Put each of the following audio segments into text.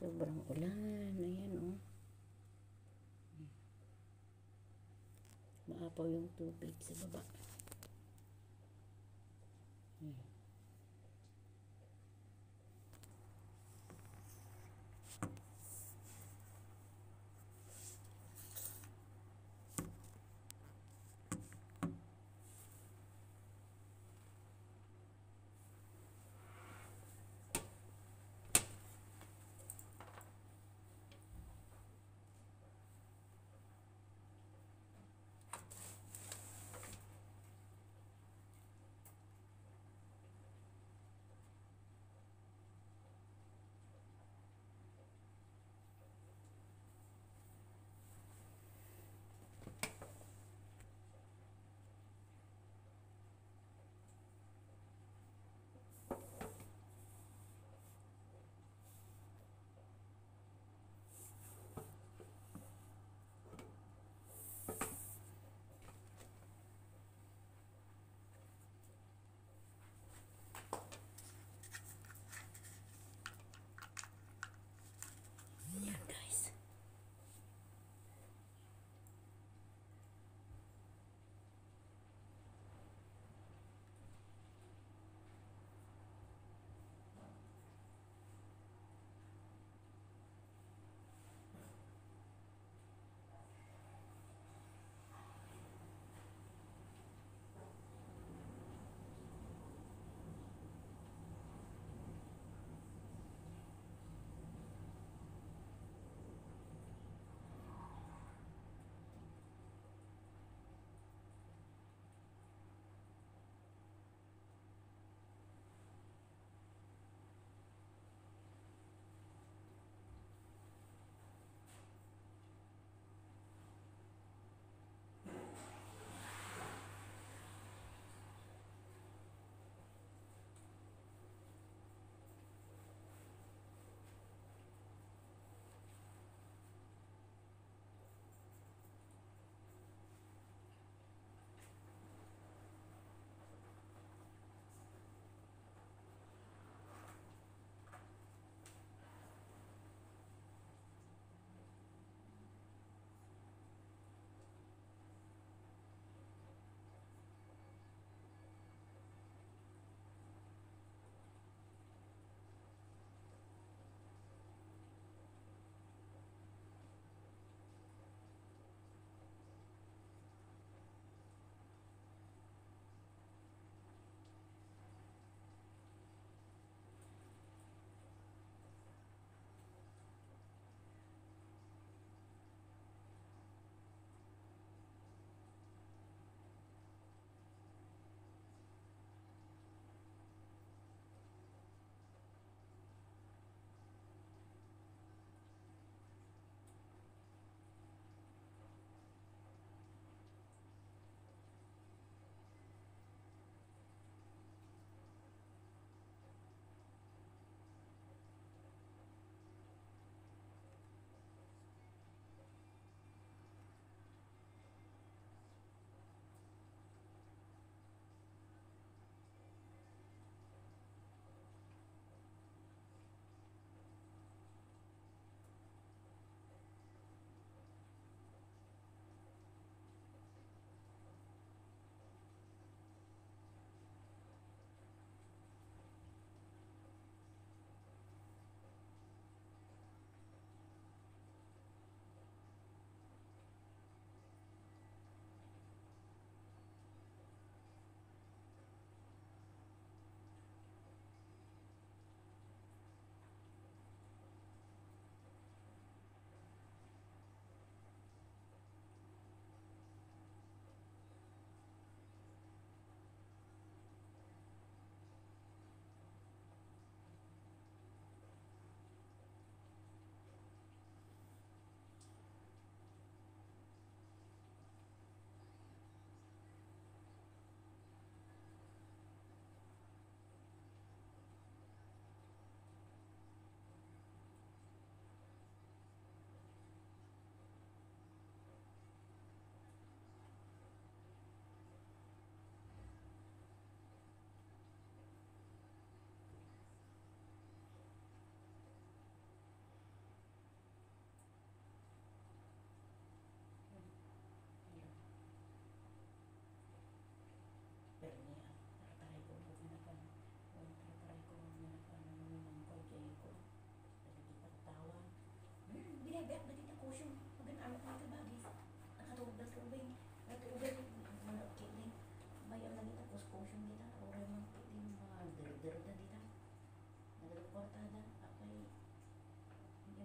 Sobrang ulan. Ayan, oh. Maapaw yung tubig sa baba.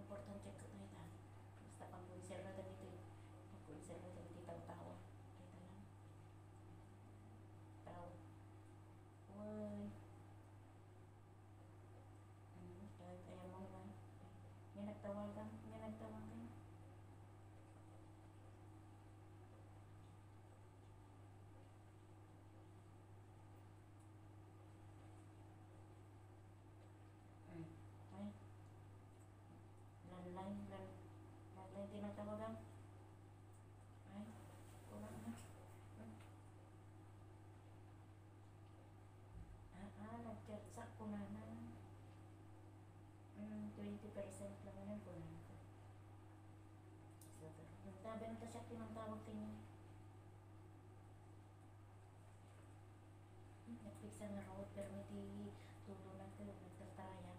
importante ko na ito. Basta pag-conserva dito eh. Pag-conserva dito tawa-tawa. Kita lang. Tawa. Uy. Kaya mo na. May nagtawagan. May nagtawagan. Ay. Landline tinatawagan. Ay. Wala na. Nag-chat ko na na. 20% lang yan ko na. Tabi na siya tinatawag tingin. Netflix ang rawat pero may tulo na ko. Nagtataya.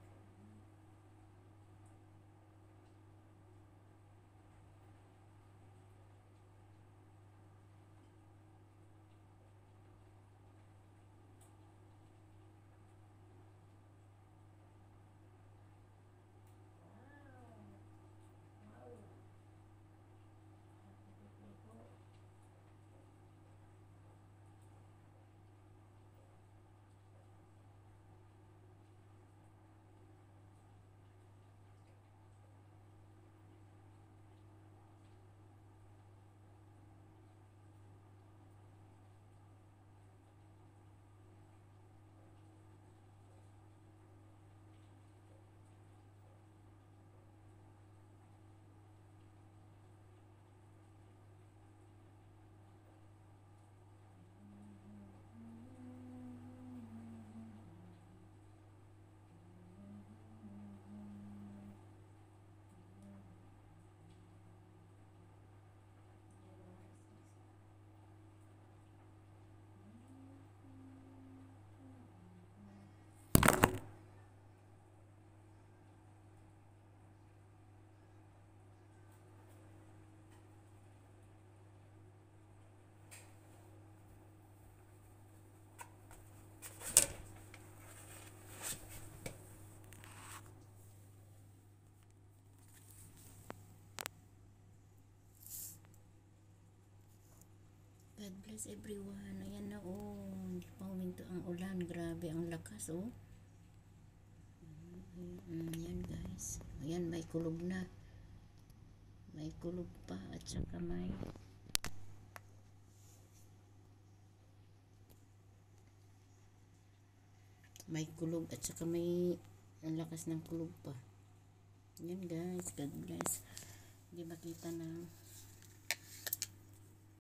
God bless everyone. Ayan na oh. Pahuminto ang ulan. Grabe ang lakas oh. Ayan guys. Ayan may kulob na. May kulob pa at saka may kulob at saka may ang lakas ng kulob pa. Ayan guys. God bless. Hindi makita na